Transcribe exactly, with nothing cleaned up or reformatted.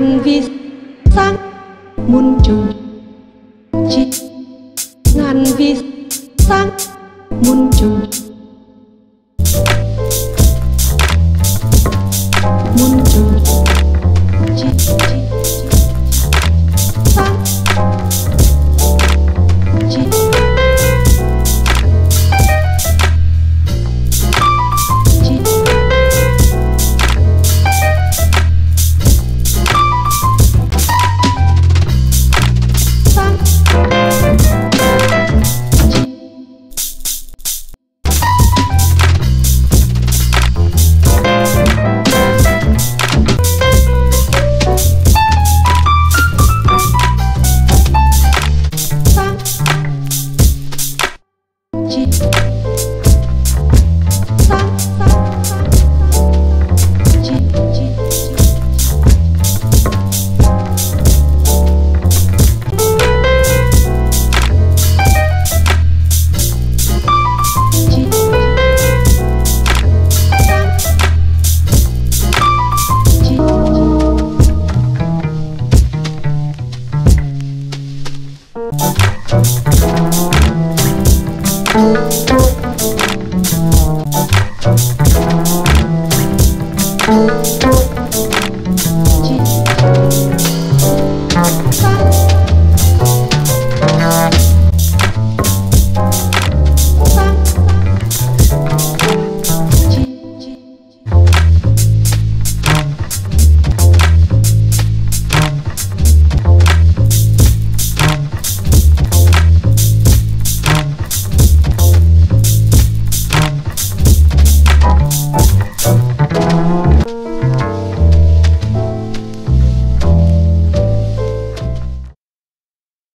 ngàn vì sáng muncul ci ngàn vì sáng muncul muncul ci ci sáng ci ci sáng ci sáng sáng ci ci ci sáng ci